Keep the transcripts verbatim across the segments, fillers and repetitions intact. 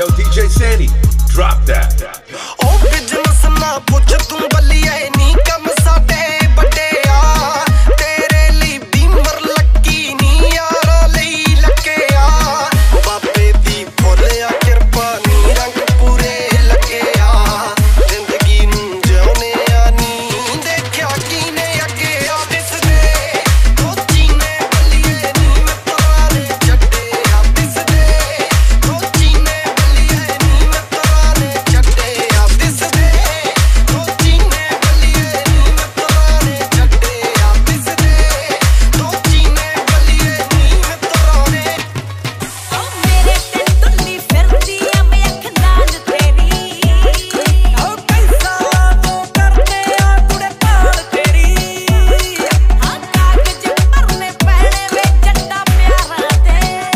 Yo, D J Sandy, drop that. Oh, business na puch tu baliye ni kam sade bade a tere li beamer lakki ni yara lai lakke a babe di boliya kirpa ni rang pure lakke a zindagi nu jiune a ni dekhya kine agge a disde kochi ne baliye ni me tarane chadde a disde kochi ne baliye ni me tarane chadde a disde kochi ne baliye ni me tarane chadde a disde kochi ne baliye ni me tarane ओ मेरे ते तुल्ली फिरदी आ मैं अख नाल तेरी ओ कैसा तो करते आ कुड़े पाल तेरी आ कागज परने पैणे वे जट्टा प्यारा दे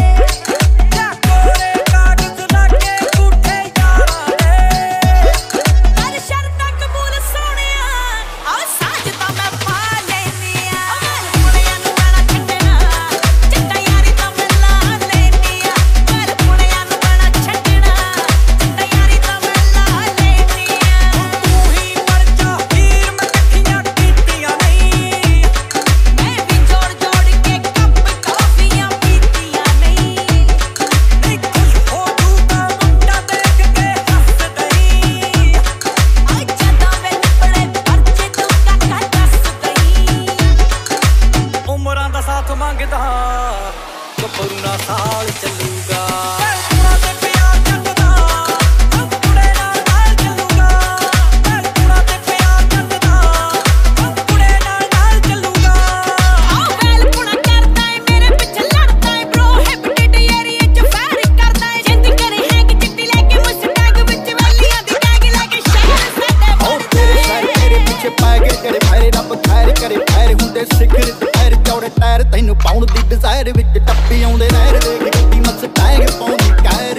जा कोरे कागज लाके झूठे यारा दे पर शर्तां कबूल सोनिया आ साजदा मैं पा लेनी आ मुंडियां ਨੂੰ ਬਣਾ ਛੱਡਣਾ ਜੱਟਾ ਯਾਰੀ ਤਾਂ ਮੈਂ ਲਾ ਲੈਨੀ ਆ ਪਰ ਮੁੰਡਿਆਂ ਨੂੰ ਬਣਾ ਛੱਡਣਾ ਜੱਟਾ ਯਾਰੀ ਤਾਂ ਮੈਂ ਲਾ ਲੈਨੀ ਆ ਤੂੰ ਹੀ ਮਰ ਜਾ ਹੀਰ ਮੈਂ ਇਕੱਠੀਆਂ ਕੀਤੀਆਂ ਨਹੀਂ ਮੈਂ ਵੀ ਜੋੜ ਜੋੜ ਕੇ ਕੱਪ ਕਾਫੀਆਂ ਪੀਤੀਆਂ ਨਹੀਂ ਨਹੀਂ ਖੁਸ਼ ਹੋ ਜੂਗਾ ਮੁੰਡਾ ਦੇਖ ਕੇ ਹੱਸ ਗਈ ਆ ਜਦਾਂ ਵੇ ਨਿਪੜੇ ਪਰਚੇ ਤੂੰ ਕਾਕਾ ਦੱਸ ਗਈ ਉਮਰਾਂ ਦਾ ਸਾਥ ਮੰਗਦਾ ਗੱਭਰੂ ਨਾ ਸਾਲ ਚੱਲੂਗਾ ਤੇ ਪਿਆਰ ਜੱਟਦਾ ਕੁੜੇ ਨਾਲ ਨਾਲ ਚੱਲੂਗਾ ਕੁੜਾ ਤੇ ਪਿਆਰ ਜੱਟਦਾ ਕੁੜੇ ਨਾਲ ਨਾਲ ਚੱਲੂਗਾ ਆ ਵੈਲ ਪੁਣਾ ਕਰਦਾ ਏ ਮੇਰੇ ਪਿੱਛੇ ਲੜਦਾ ਏ ਪ੍ਰੋਹਿਬਿਟਡ ਏਰੀਆ ਚ ਫੈਰ ਕਰਦਾ ਏ ਜਿੰਦ ਕਰੇ ਹੈਂਗ ਚਿੱਟੀ ਲੈ ਕੇ ਮੁਸਟੈਗ ਵਿੱਚ ਵੈਲੀਆਂ ਦੀ ਟੈਗ ਲੈ ਕੇ ਸ਼ਹਿਰ ਸਾਡੇ ओ तेरे सर तेरे पीछे पै गए तेरे पैरे रब खैर करे पैर हुंदे सिखर ते पैर चौड़े टायर तैनू पाउण दी डिजायर विच टप्पी आउंदे नहर देख ਗੱਡੀ ਮਸਟੈਂਗ ਪਾਉਂਦੀ ਕਹਿਰ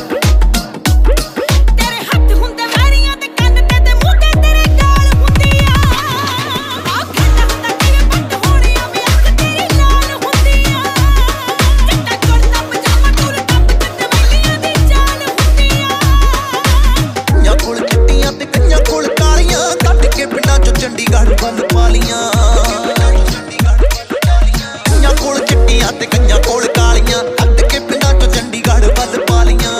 ਤੇਰੇ ਹੱਥ ਹੁੰਦੇ ਵੈਰੀਆਂ ਤੇ ਕੰਨ ਤੇ ਤੇ ਮੂੰਹ ਤੇ ਤੇਰੇ ਗਾਲ ਹੁੰਦੀ ਆ ਆ ਖੰਡਾ ਹੁੰਦਾ ਕਿਵੇਂ ਬੱਟ ਹੋਣੀ ਆ ਵੀ ਅੱਖ ਤੇਰੀ ਲਾਲ ਹੁੰਦੀ ਆ ਜੱਟਾ ਕੁੜਤਾ ਪਜਾਮਾ ਟੂਰ ਟੱਪ ਤੇ ਵੈਲੀਆਂ ਦੀ ਚਾਲ ਹੁੰਦੀ ਆ ਕਈਆਂ ਕੋਲ ਚਿੱਟੀਆਂ ਤੇ ਕਈਆਂ ਕੋਲ ਕਾਲੀਆਂ ਕੱਢ ਕੇ ਪਿੰਡਾਂ ਚੋਂ ਚੰਡੀਗੜ੍ਹ ਵੱਲ ਪਾ ਲੀਆਂ ਕਈਆਂ ਕੋਲ ਚਿੱਟੀਆਂ ਤੇ ਕਈਆਂ ਕੋਲ ਕਾਲੀਆਂ ਕੱਢ ਕੇ ਪਿੰਡਾਂ ਚੋਂ ਚੰਡੀਗੜ੍ਹ ਵੱਲ ਪਾ ਲੀਆਂ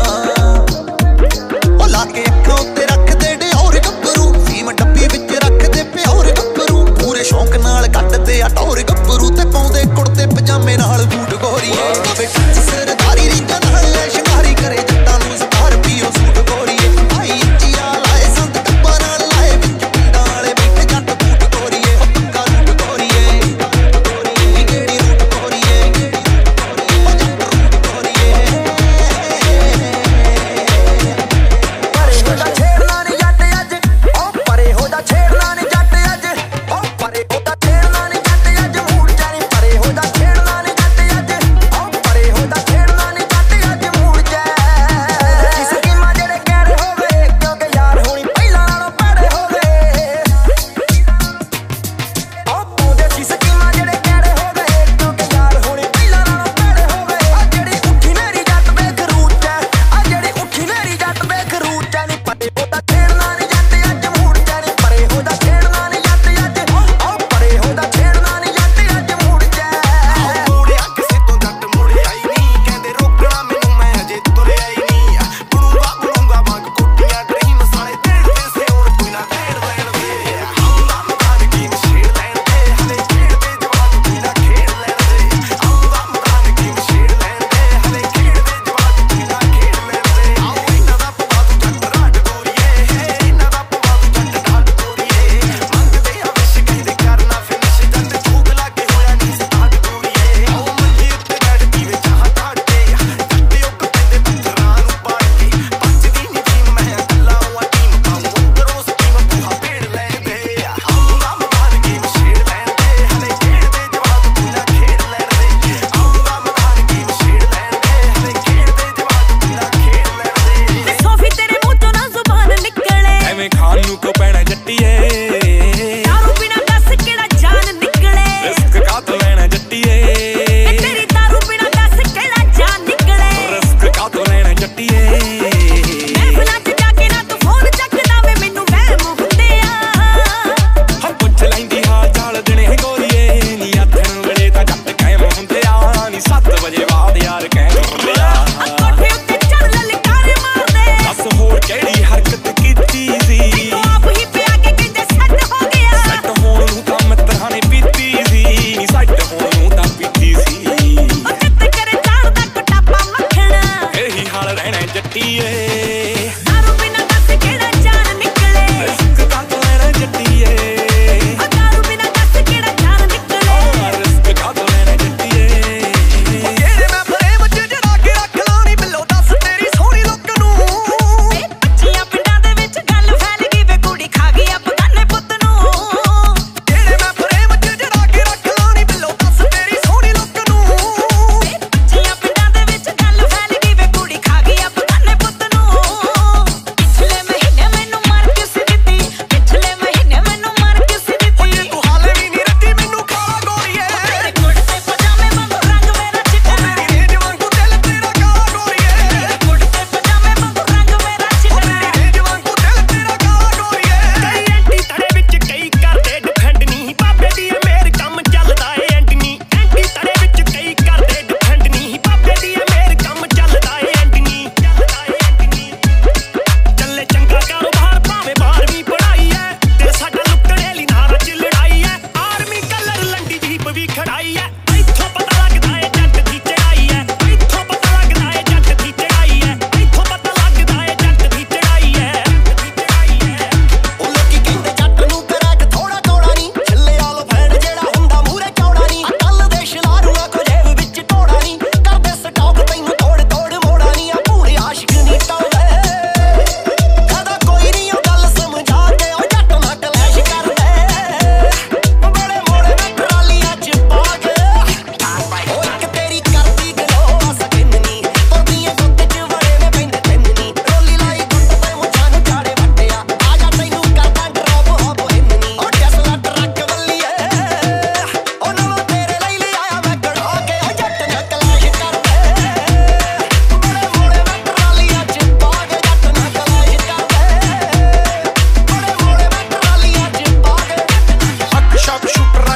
ਉਹ ਲਾ ਕੇ ਅੱਖਾਂ ਉੱਤੇ ਰੱਖਦੇ ਡਿਓਰ ਗੱਭਰੂ ਫੀਮ ਡੱਬੀ ਵਿੱਚ ਰੱਖਦੇ ਪਿਓਰ ਗੱਭਰੂ ਪੂਰੇ ਸ਼ੌਂਕ ਨਾਲ ਕੱਢਦੇ ਆ ਟੌਰ ਗੱਭਰੂ ਤੇ ਪਾਉਂਦੇ ਕੁੜਤੇ ਪਜਾਮੇ ਨਾਲ ਬੂਟ ਗੋਰੀਏ ਵੇ ਸਰਦਾਰੀ ਰੀਤਾਂ ਨਾਲ ਲੈ ਸ਼ਿਕਾਰੀ ਕਰੇ ਜੱਟਾਂ ਨੂੰ ਸਕਾਰਪੀਓ ਸੂਟ ਗੋਰੀਏ ਭਾਈ ਇੱਚੀਆਂ ਲਾਏ ਸੰਤ ਟੱਪਾਂ ਨਾਲ ਲਾਏ ਵਿੱਚ ਪਿੰਡਾਂ ਵਾਲੇ ਬੈਠੇ ਜੱਟ ਬੂਟ ਗੋਰੀਏ ਉਹ ਪੱਕਾ ਰੂਟ ਗੋਰੀਏ ਗੋਰੀਏ ਕਿਹੜੀ ਰੂਟ ਗੋਰੀਏ ਉਹ ਜੱਟ ਰੂਟ ਗੋਰੀਏ ਪਰੇ ਹੋ ਜਾ ਛੇੜਨਾ ਨੀ ਜੱਟ ਅੱਜ ਉਹ ਪਰੇ ਹੋ ਜਾ ਛੇੜਨਾ ਨੀ ਜੱਟ ਅੱਜ ਉਹ ਪਰੇ ਹੋ ਜਾ ਛੇੜਨਾ ਨੀ ਜੱਟ ਅੱਜ ਮੂਡ ਜਾਨੀ ਪਰੇ ਹੋ ਜਾ ਛੇੜਨਾ ਨੀ ਜੱਟ ਅੱਜ ਉਹ ਪਰੇ ਹੋ ਜਾ ਛੇੜਨਾ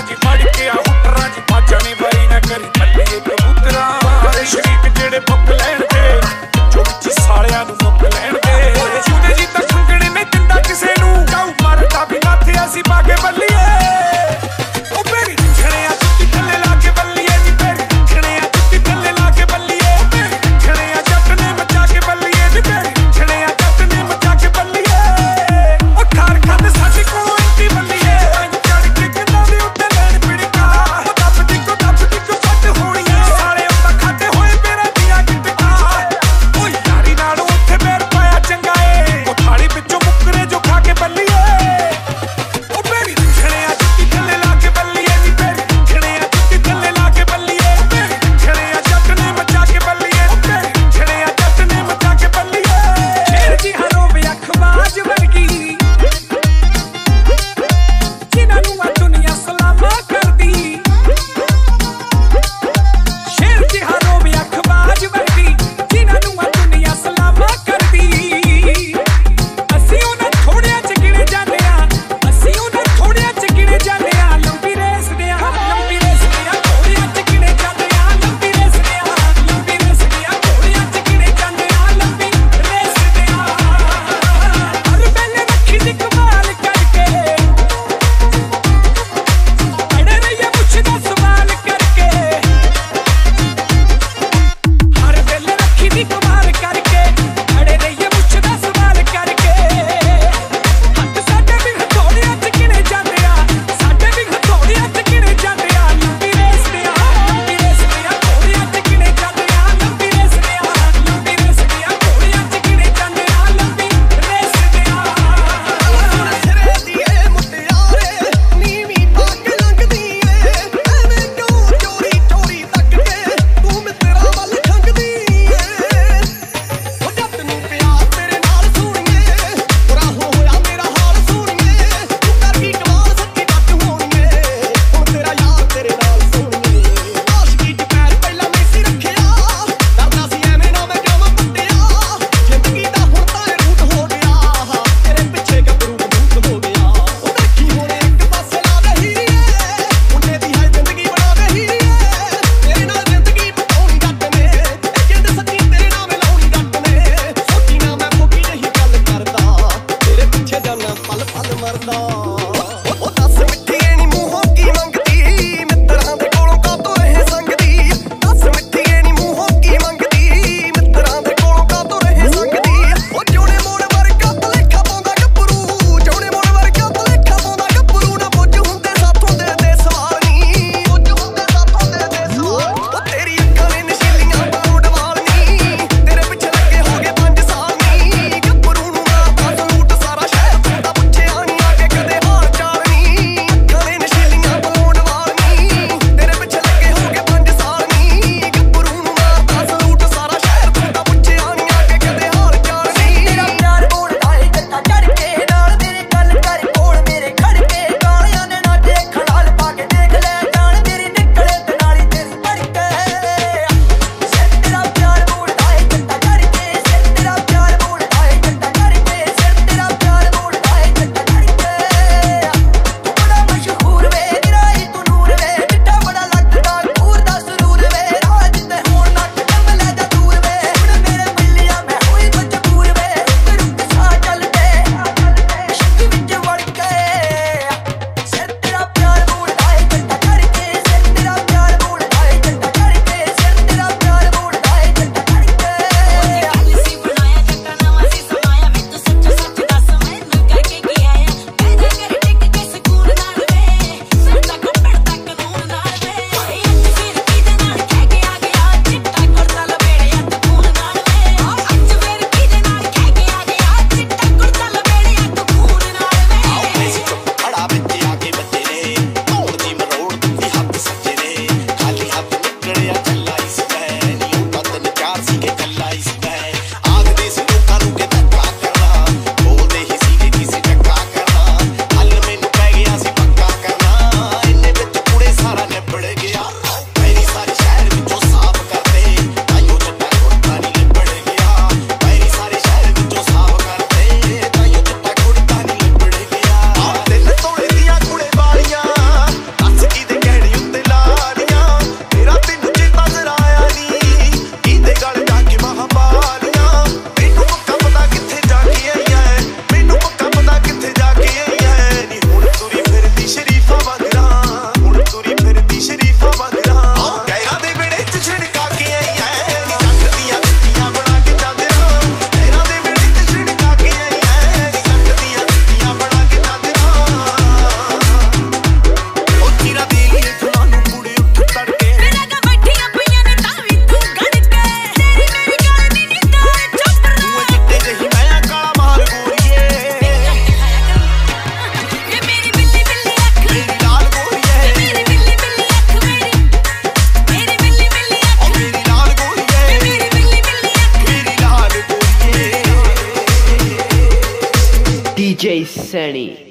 जी मड़ के आ हुटरा जी बाजा ने बारी ना करी बल्लिए कबूतरा तेरे शरीक जेड़े बुक लैण दे जो विच सालियां नू मुक लैण दे चूने जी तक खंगणे ने दिंदा किसे नू काऊ मरदा भी ना थे असी पाके बल्लिए ओ मेरी छणे आ जुत्ती थल्ले ला के बल्लिए जी मेरी छणे आ जुत्ती थल्ले ला के बल्लिए मेरी छणे आ जट ने मचा के बल्लिए जी मेरी छणे आ जट ने मचा के बल्लिए ओ खार खाते साडी को इंती बल्लिए चढ़ के कंधां दे उत्ते लैण पिड़का D J Sunny.